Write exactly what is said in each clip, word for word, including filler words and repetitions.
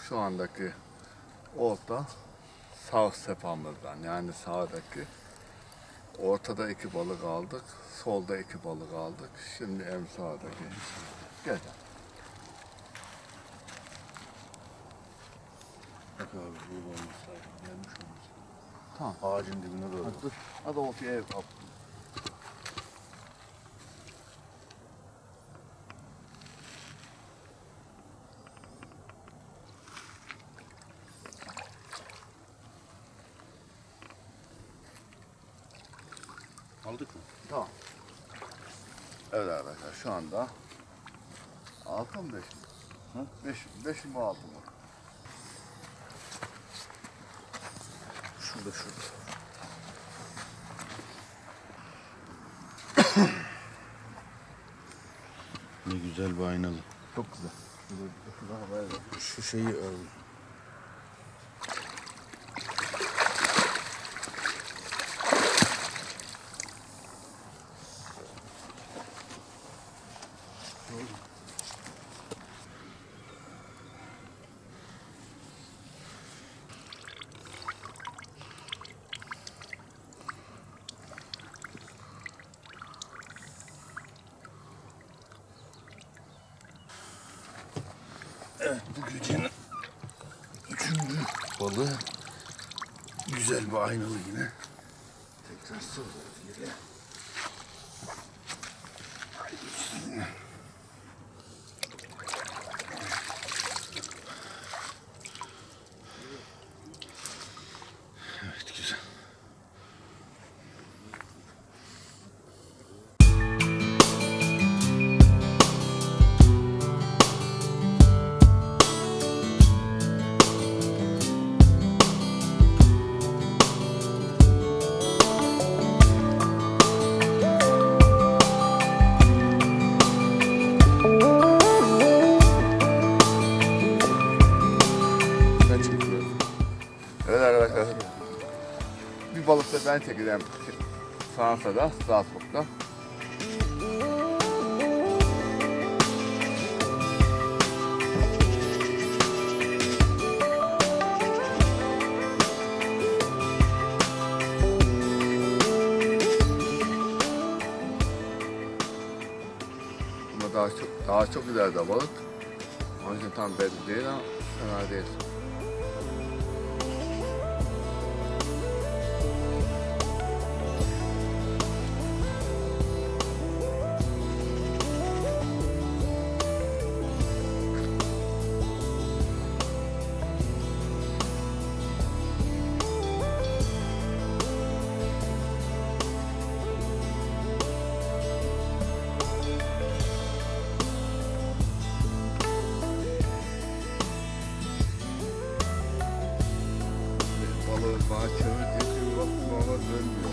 şu andaki olta sağ sepamızdan, yani sağdaki. Ortada iki balık aldık, solda iki balık aldık. Şimdi en sağdaki. Gel. Bak abi bu olmuş zaten. Gelmiş olmuş. Tamam. Ağacın dibine doğru. Dur. Hadi ortaya ev kap. Aldık mı? Tamam. Evet arkadaşlar, şu anda altı mı beş mi? Hı? Beş, beş mi altı mı? Şurada şurada. Ne güzel bir aynalı. Çok güzel. Şurada, şurada haber ver. Şu şeyi ördüm. Evet, bu gecenin üçüncü balığı. Güzel bir aynalı yine. Tekrar sığdırız yere. Evet, güzel. Evet arkadaşlar. Bir balık da ben çekeceğim. Fransa'da, Strasbourg'da. Ama daha çok daha çok ileride balık. Onun için tam belli değil ama fena değil. Balığı bana çevir diye bir baktım ama dönmüyor.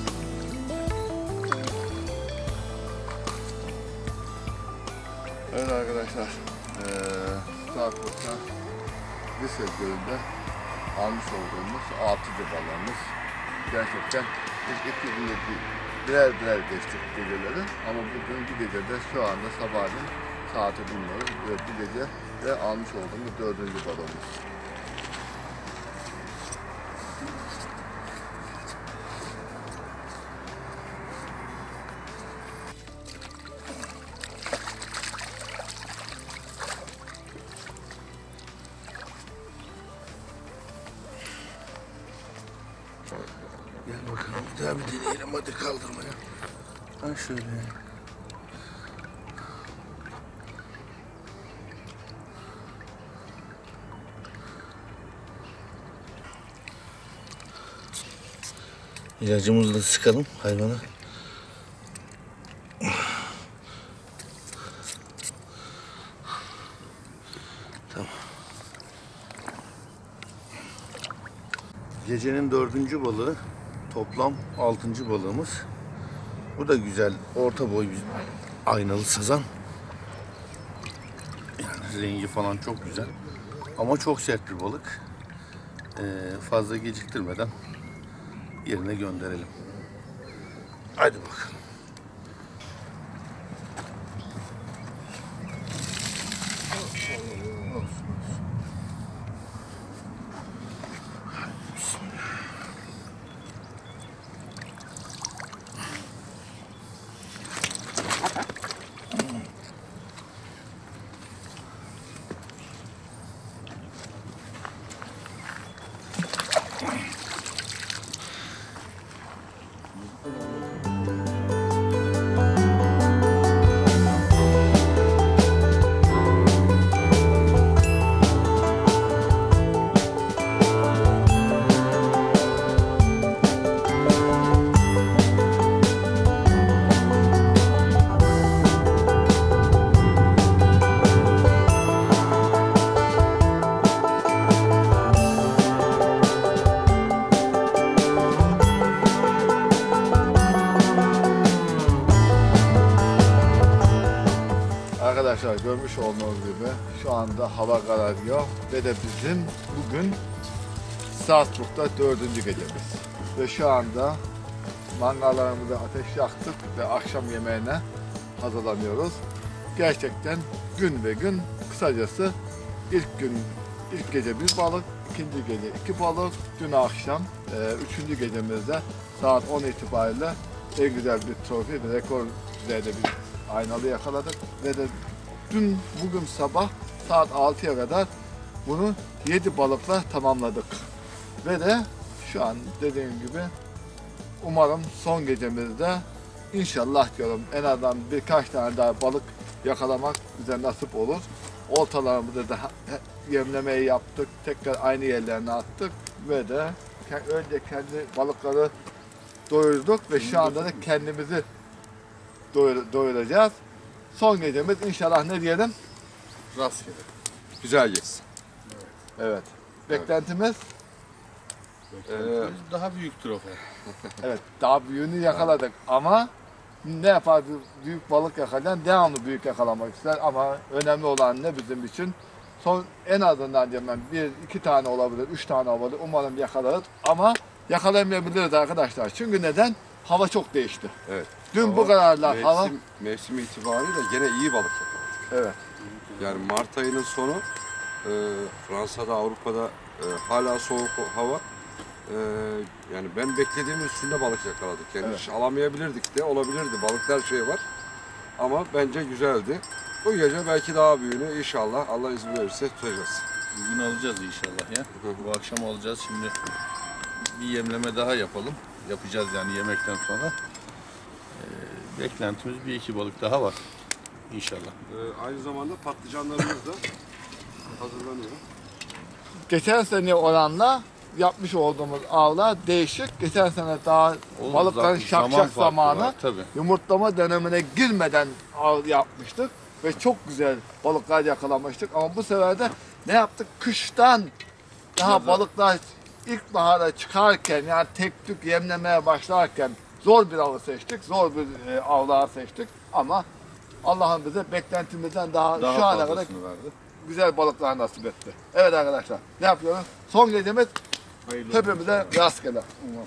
Evet arkadaşlar, ee, Strasbourg'da Lise Gölü'nde almış olduğumuz altıncı balığımız. Gerçekten ilk iki günde birer birer geçtik geceleri ama bugün bir gecede şu anda sabahleyin saati bilmiyoruz ve bir gece ve almış olduğumuz dördüncü balığımız. Gel bakalım bir daha bir deneyelim, hadi kaldırmaya. Ha şöyle. İlacımızı da sıkalım hayvana. Tamam. Gecenin dördüncü balığı, toplam altıncı balığımız. Bu da güzel, orta boy bir aynalı sazan. Yani rengi falan çok güzel. Ama çok sert bir balık. Ee, fazla geciktirmeden yerine gönderelim. Hadi bakalım. Arkadaşlar görmüş olduğunuz gibi şu anda hava kararıyor ve de bizim bugün Salzburg'da dördüncü gecemiz. Ve şu anda mangallarımıza ateş yaktık ve akşam yemeğine hazırlanıyoruz. Gerçekten gün ve gün, kısacası ilk gün, ilk gece bir balık, ikinci gece iki balık, dün akşam e, üçüncü gecemizde saat on itibariyle en güzel bir trofi, bir rekor düzeyde bir aynalı yakaladık ve de dün bugün sabah saat altıya kadar bunu yedi balıkla tamamladık. Ve de şu an dediğim gibi umarım son gecemizde inşallah diyorum en azından birkaç tane daha balık yakalamak bize nasip olur. Oltalarımızı da yemlemeyi yaptık, tekrar aynı yerlerine attık ve de önce kendi balıkları doyurduk ve şu anda da kendimizi doyur, doyuracağız. Son gecemiz inşallah ne diyelim? Rastgele. Güzel geçsin. Evet. Beklentimiz? Beklentimiz daha büyük trofe. Evet, daha büyüğünü yakaladık ama ne yapar büyük balık yakalayan devamlı büyük yakalamak ister ama önemli olan ne bizim için? Son en azından diyeyim ben bir iki tane olabilir, üç tane olabilir. Umarım yakalarız ama yakalayamayabiliriz arkadaşlar. Çünkü neden? Hava çok değişti. Evet. Dün Hava, bu kararla mevsim, hava... Mevsim itibariyle gene iyi balık yakaladık. Evet. Yani Mart ayının sonu e, Fransa'da, Avrupa'da e, hala soğuk hava. E, yani ben beklediğimin üstünde balık yakaladık. Yani Evet. hiç alamayabilirdik de olabilirdi. Balıklar şey var. Ama bence güzeldi. Bu gece belki daha büyüğünü inşallah Allah izin verirse tutacağız. Bugün alacağız inşallah ya. Bu akşam alacağız. Şimdi bir yemleme daha yapalım. Yapacağız yani yemekten sonra. Ee, beklentimiz bir iki balık daha var. İnşallah. E, aynı zamanda patlıcanlarımız da hazırlanıyor. Geçen sene oranla yapmış olduğumuz avlar değişik. Geçen sene daha Oğlum, balıkların zaman şakşak farkı zamanı var, tabii. yumurtlama dönemine girmeden av yapmıştık ve çok güzel balıklar yakalamıştık ama bu sefer de ne yaptık? Kıştan daha Yaza. balıklar ilkbahara çıkarken yani tek tük yemlemeye başlarken zor bir avı seçtik, zor bir e, avlar seçtik ama Allah'ın bize beklentimizden daha, Daha şu ana kadar fazlasını verdi. güzel balıklar nasip etti. Evet arkadaşlar ne yapıyoruz? Son gecemiz Hayırlı hepimize rastgele.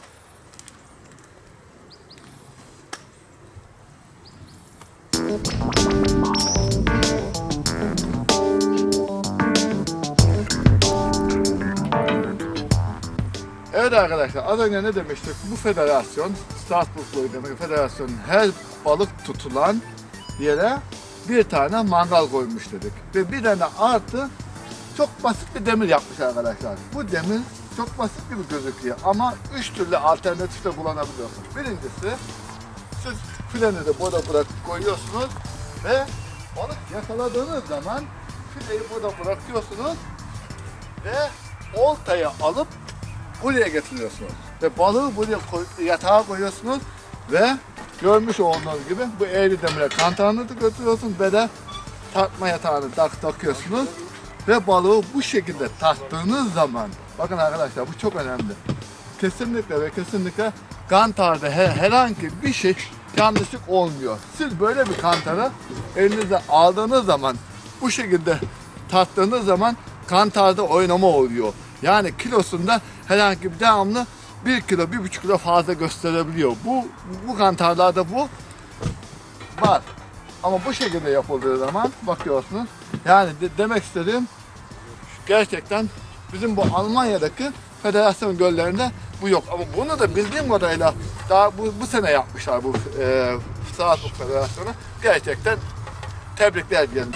Evet arkadaşlar az önce ne demiştik? Bu federasyon, Salzburg Bölgesi Federasyonu her balık tutulan yere bir tane mangal koymuş dedik. Ve bir tane artı çok basit bir demir yapmış arkadaşlar. Bu demir çok basit gibi gözüküyor ama üç türlü alternatif de kullanabiliyorsunuz. Birincisi siz filenizi burada bırakıp koyuyorsunuz ve balık yakaladığınız zaman fileyi burada bırakıyorsunuz ve oltayı alıp buraya getiriyorsunuz. Ve balığı buraya koy, yatağa koyuyorsunuz ve görmüş olduğunuz gibi bu eğri demire kantarını da götürüyorsunuz ve de tartma yatağını tak, takıyorsunuz. Ve balığı bu şekilde taktığınız zaman, bakın arkadaşlar bu çok önemli. Kesinlikle ve kesinlikle kantarda her, herhangi bir şey yanlışlık olmuyor. Siz böyle bir kantarı elinize aldığınız zaman, bu şekilde taktığınız zaman kantarda oynama oluyor. Yani kilosunda herhangi bir devamlı bir kilo, bir buçuk kilo fazla gösterebiliyor. Bu, bu kantarlarda bu var. Ama bu şekilde yapıldığı zaman bakıyorsunuz. Yani de, demek istediğim gerçekten bizim bu Almanya'daki federasyon göllerinde bu yok. Ama bunu da bildiğim kadarıyla daha bu, bu sene yapmışlar bu e, Salzburg Federasyonu. Gerçekten tebrikler diyelim.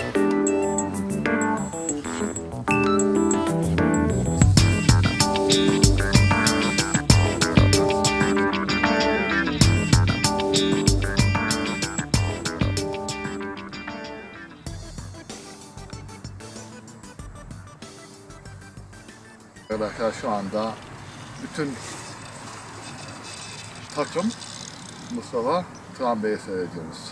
arkadaşlar şu anda bütün takım Mustafa Turan Bey'i seyrediyoruz.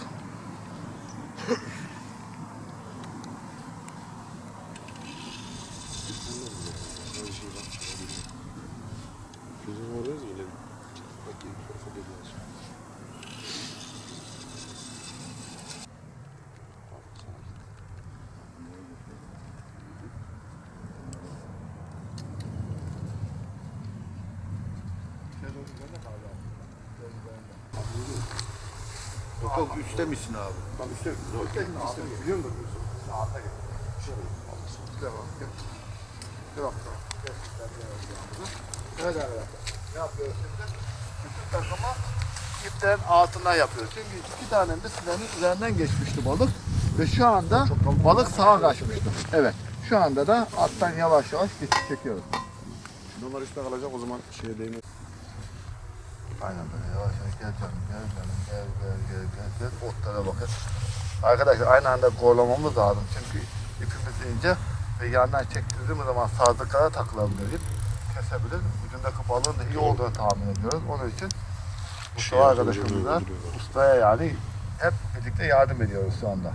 Yok yok üstte misin abi? Tam üstte, üstte mi? Üstte mi? Biliyor musun? Üstte. Altta gel. Şöyle. Şöyle bak. Gel. Gel bak. Gel. Evet arkadaşlar. Ne yapıyoruz şimdi? Bütün takımı iplerin altından yapıyoruz. Çünkü iki tane misilerin üzerinden geçmişti balık. Ve şu anda balık sağa kaçmıştı. Evet. Şu anda da alttan yavaş yavaş geçiş çekiyoruz. Bunlar üstte kalacak o zaman şeye değmez. Aynen böyle yavaş yavaş gel canım gel canım gel gel gel gel gel otlara bakın. Arkadaşlar aynı anda korlamamız lazım çünkü ipimiz ince ve yandan çektirdiğimiz zaman sazlıklara takılabilir ip. Kesebilir. Ucundaki balığın da iyi olduğunu tahmin ediyoruz. Onun için Mustafa arkadaşımıza, ustaya yani hep birlikte yardım ediyoruz şu anda.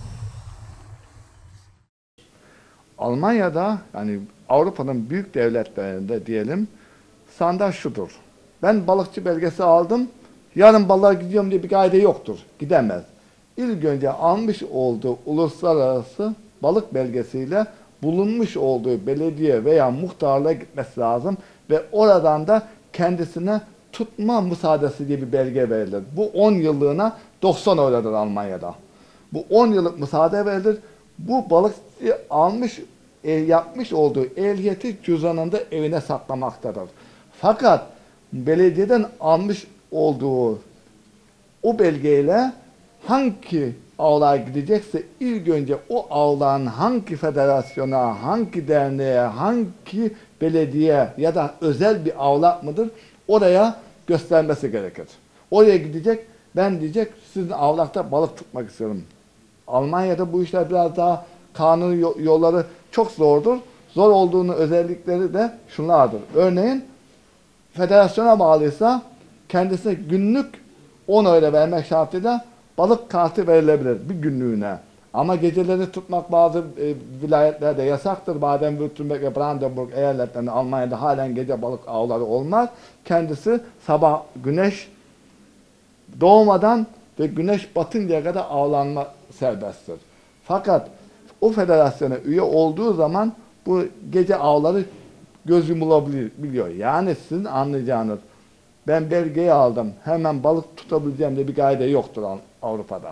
Almanya'da yani Avrupa'nın büyük devletlerinde diyelim standart şudur. Ben balıkçı belgesi aldım. Yarın balığa gidiyorum diye bir kaide yoktur. Gidemez. İlk önce almış olduğu uluslararası balık belgesiyle bulunmuş olduğu belediye veya muhtarlığa gitmesi lazım ve oradan da kendisine tutma müsaadesi diye bir belge verilir. Bu on yıllığına doksan eurodur Almanya'da. Bu on yıllık müsaade verilir. Bu balıkçı almış, e, yapmış olduğu ehliyeti cüzdanında evine saklamaktadır. Fakat belediyeden almış olduğu o belgeyle hangi avluğa gidecekse ilk önce o avlağın hangi federasyona, hangi derneğe, hangi belediye ya da özel bir avlak mıdır oraya göstermesi gerekir. Oraya gidecek, ben diyecek sizin avlakta balık tutmak istiyorum. Almanya'da bu işler biraz daha kanuni yolları çok zordur. Zor olduğunu özellikleri de şunlardır. Örneğin federasyona bağlıysa kendisine günlük on euro vermek şartıyla balık kartı verilebilir bir günlüğüne. Ama geceleri tutmak bazı e, vilayetlerde yasaktır. Baden-Württemberg ve Brandenburg eyaletlerinde Almanya'da halen gece balık avları olmaz. Kendisi sabah güneş doğmadan ve güneş batıncaya kadar avlanma serbesttir. Fakat o federasyona üye olduğu zaman bu gece avları göz yumulabiliyor. Yani sizin anlayacağınız ben belgeyi aldım hemen balık tutabileceğim diye bir kaide yoktur Avrupa'da.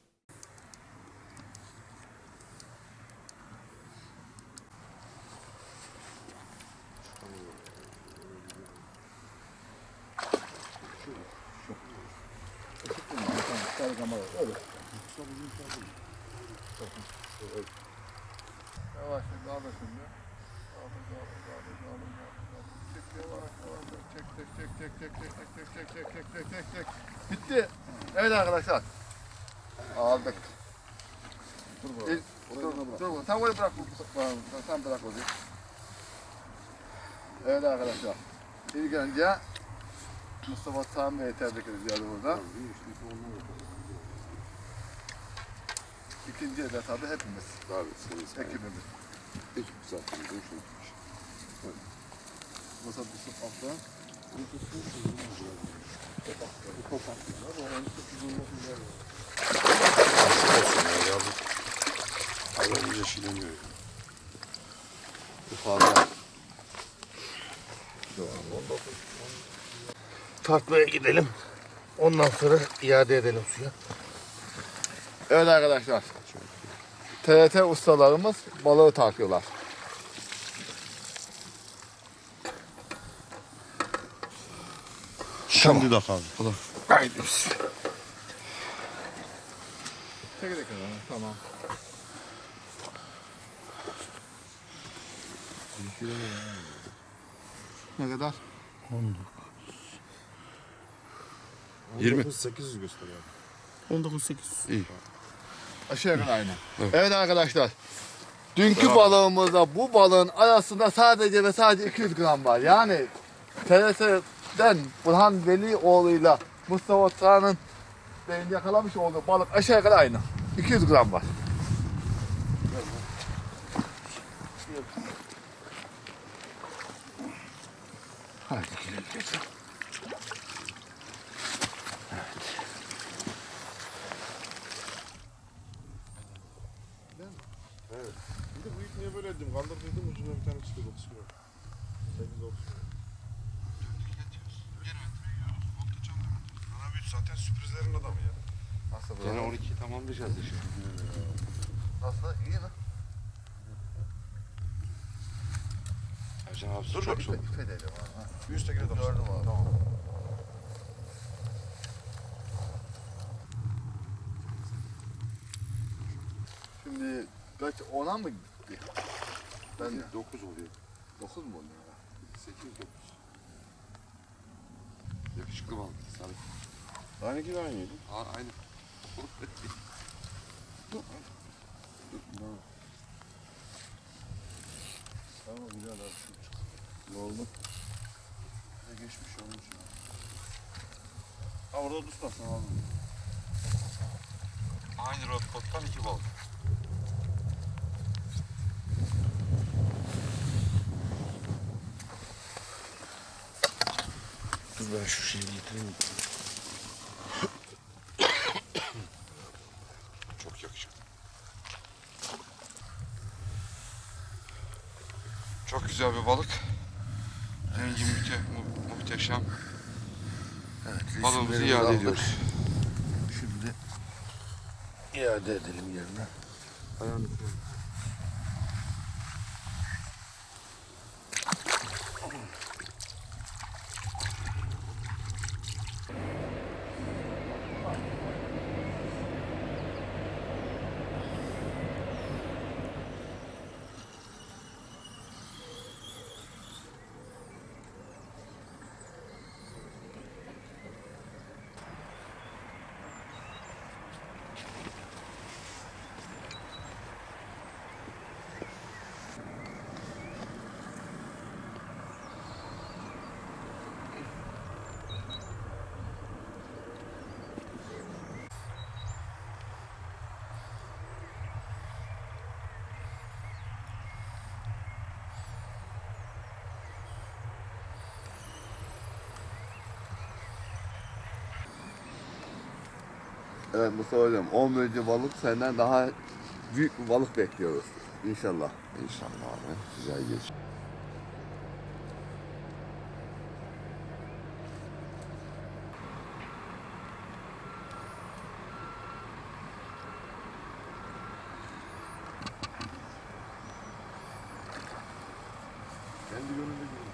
Yavaş kaldır şimdi. Kaldır, kaldır, kaldır, kaldır, kaldır. Çek yavaş, yavaş, çek, çek, çek, çek, çek, çek, çek, çek, çek, çek, çek, çek, çek. Bitti. Evet arkadaşlar. Aldık. Dur bakalım. Dur, dur, dur. Sen orayı bırak. Sen bırak orayı. Evet arkadaşlar. İlk önce Mustafa Sami Bey'i tebrik ediyoruz burada. İkinci de tabii hepimiz. Tabii senin Ekibimiz. ekip zaten bu işin. Musa Yusuf Afgan. Adam iyice şileniyor. Bu fazla. Tartmaya gidelim. Ondan sonra iade edelim suya. Evet arkadaşlar. T R T ustalarımız balığı takıyorlar. Şimdi de kaldı. Haydi. Çekirdek kadar. Tamam. Ne kadar? yirmi sekiz yüz gösteriyor. on dokuz sekiz. İyi. Aşağı yukarı aynı. Evet. Evet arkadaşlar. Dünkü balığımızda bu balığın arasında sadece ve sadece iki yüz gram var. Yani T R T'den Burhan Velioğlu'yla Mustafa Tıra'nın yakalamış olduğu balık aşağı yukarı aynı. iki yüz gram var. Hadi gidelim geçelim. Bir de bu ip niye böyle ettim? Kaldırdıydım ucuna bir tane çıkıyor dokuz kilo. sekiz dokuz kilo. Ana büyük zaten sürprizlerin adamı ya. Nasıl bu? Gene on ikiyi tamamlayacağız işi. Nasıl? İyi mi? Ercan abi Dur, çok dur. soğuk. İpe dedim ha. Bir üsttekine de Gördüm abi. Tamam. Şimdi kaç ona mı gitti? Ben dokuz oluyor. dokuz mu oluyor? sekiz dokuz. Yakışıklı balık. Sarı. Aynı gibi aynıydı. Aa, aynı. Tamam güzel abi. Ne oldu? Ne geçmiş olmuş ya. Ha orada tutmasın abi. Aynı rotpottan iki balık. Dur ben şu şeyi getireyim. Çok yakışıklı. Çok güzel bir balık. Rengi müte, mu, muhteşem. Evet, Balığımızı resimlerimizi iade aldık. ediyoruz. Şimdi iade edelim yerine. Ayağını Evet Mustafa Hocam, on bölge balık senden daha büyük bir balık bekliyoruz. İnşallah. İnşallah abi. Güzel geç. Kendi yönünde gidiyor.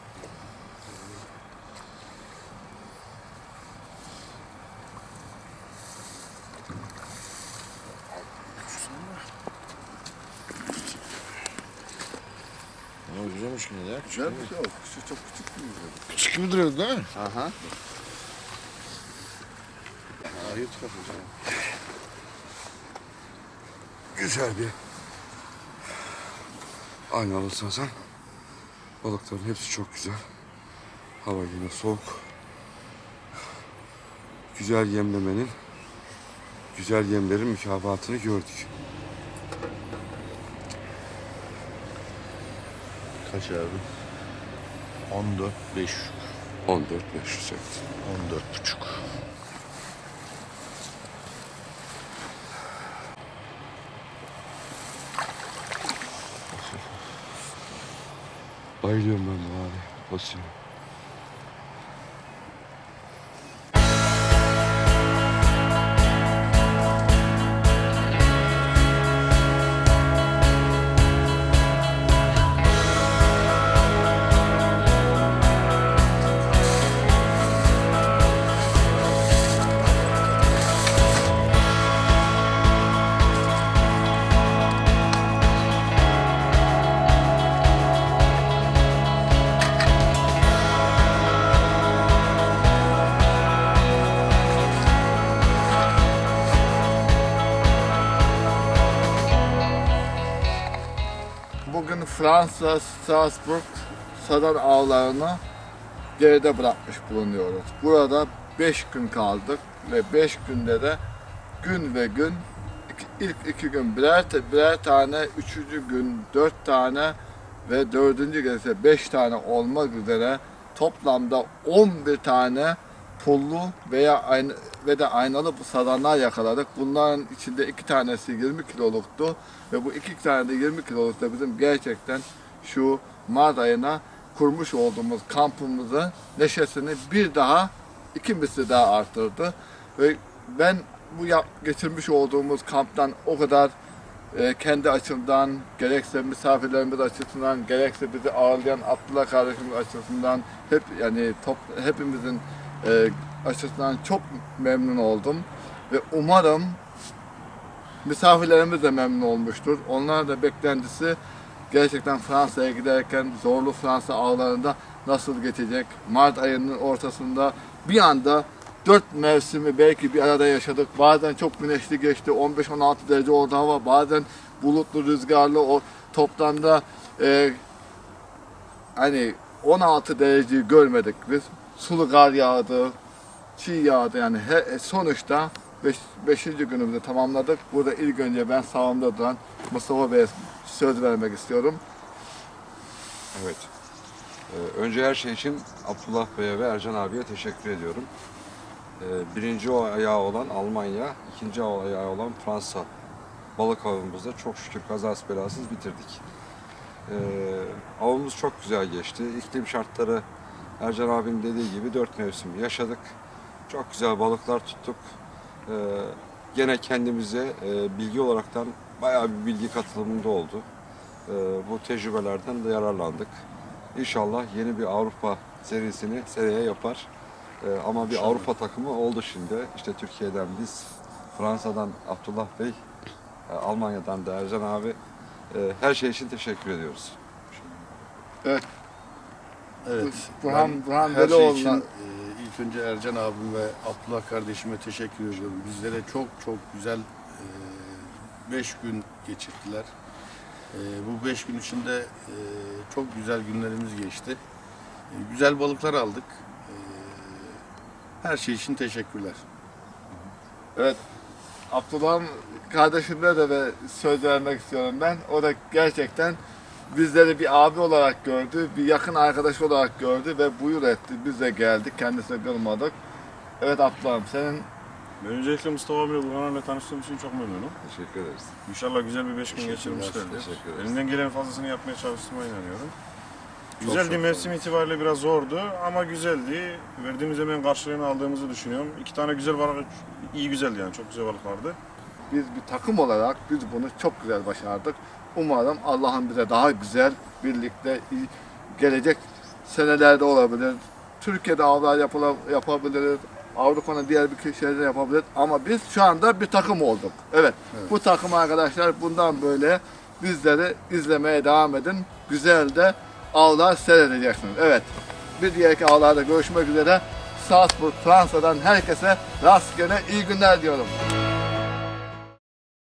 Ama güzelmiş yine de ya. Güzel bir şey o. Küçük, çok küçük bir yüzü. Küçük gibi duruyordu değil mi? Aha. Aa, yırtık atacağım. Güzel bir. Aynı alırsan sen. Balıkların hepsi çok güzel. Hava yine soğuk. Güzel yemlemenin, güzel yemlerin mükafatını gördük. Kaç abi? on dört beş yüz. on dört beş yüz evet. on dört buçuk. Bayılıyorum ben bu abi. Basıyor. Fransa, Strasbourg saran ağlarını geride bırakmış bulunuyoruz. Burada beş gün kaldık ve beş günde de gün ve gün iki- ilk iki gün birer, birer tane, üçüncü gün dört tane ve dördüncü gün ise beş tane olmak üzere toplamda on bir tane pullu veya aynı ve de aynalı saranlar yakaladık. Bunların içinde iki tanesi yirmi kiloluktu ve bu iki tane de yirmi kiloluk da bizim gerçekten şu Mart ayına kurmuş olduğumuz kampımızı neşesini bir daha iki misli daha arttırdı ve ben bu yap, getirmiş olduğumuz kamptan o kadar e, kendi açımdan, gerekse misafirlerimiz açısından, gerekse bizi ağırlayan Abdullah kardeşimiz açısından hep yani top, hepimizin e, açısından çok memnun oldum ve umarım misafirlerimiz de memnun olmuştur. Onlar da beklentisi gerçekten Fransa'ya giderken zorlu Fransa ağlarında nasıl geçecek? Mart ayının ortasında bir anda dört mevsimi belki bir arada yaşadık. Bazen çok güneşli geçti. on beş on altı derece oldu hava. Bazen bulutlu, rüzgarlı. O toplamda e, hani on altı dereceyi görmedik biz. Sulu kar yağdı, çiğ yağdı. Yani he, sonuçta beş, beşinci günümüzü tamamladık. Burada ilk önce ben sağımda duran Mustafa Bey'e söz vermek istiyorum. Evet. Ee, önce her şey için Abdullah Bey'e ve Ercan abiye teşekkür ediyorum. Ee, birinci o ayağı olan Almanya, ikinci o ayağı olan Fransa balık avımızda çok şükür kazasız belasız bitirdik. Ee, avımız çok güzel geçti. İklim şartları Ercan abinin dediği gibi dört mevsim yaşadık. Çok güzel balıklar tuttuk. Ee, gene kendimize e, bilgi olaraktan bayağı bir bilgi katılımında oldu. Ee, bu tecrübelerden de yararlandık. İnşallah yeni bir Avrupa serisini seneye yapar. Ee, ama bir Avrupa takımı oldu şimdi. İşte Türkiye'den biz, Fransa'dan Abdullah Bey, e, Almanya'dan da Ercan abi. E, her şey için teşekkür ediyoruz. Evet. Burhan, Ben Burhan her şey Velioğlu'na için e, ilk önce Ercan abim ve Abdullah kardeşime teşekkür ediyorum. Bizlere çok çok güzel beş gün geçirdiler. E, bu beş gün içinde e, çok güzel günlerimiz geçti. E, güzel balıklar aldık. E, her şey için teşekkürler. Evet, Abdullah'ın kardeşimle de ve söz vermek istiyorum ben. O da gerçekten bizleri bir abi olarak gördü, bir yakın arkadaş olarak gördü ve buyur etti. Biz de geldik, kendisine kırmadık. Evet Abdullah'ım, senin Ben öncelikle Mustafa abiyle Burhan abiyle tanıştığım için çok memnunum. Teşekkür ederiz. İnşallah güzel bir beş gün Teşekkürler, geçirmişlerdir. teşekkür ederiz. Elimden gelen fazlasını yapmaya çalıştığıma inanıyorum. Çok Güzeldi, çok mevsim itibariyle biraz zordu ama güzeldi. Verdiğimiz emeğin karşılığını aldığımızı düşünüyorum. İki tane güzel balık, iyi güzeldi yani, çok güzel balık vardı. biz bir takım olarak biz bunu çok güzel başardık. Umarım Allah'ın bize daha güzel birlikte iyi- gelecek senelerde olabilir. Türkiye'de avlar yapıla- yapabiliriz. Avrupa'nın diğer bir şehirde yapabiliriz. Ama biz şu anda bir takım olduk. Evet. Evet. Bu takım arkadaşlar bundan böyle bizleri izlemeye devam edin. Güzel de avlar seyredeceksiniz. Evet. Bir diğer avlarda görüşmek üzere. Strasbourg, Fransa'dan herkese rastgele iyi günler diyorum.